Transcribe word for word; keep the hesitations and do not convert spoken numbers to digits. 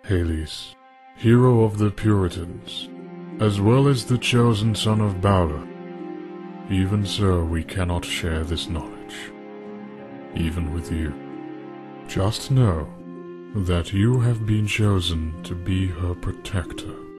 Hades, hero of the Puritans, as well as the chosen son of Bauhlor. Even so, we cannot share this knowledge, even with you. Just know that you have been chosen to be her protector.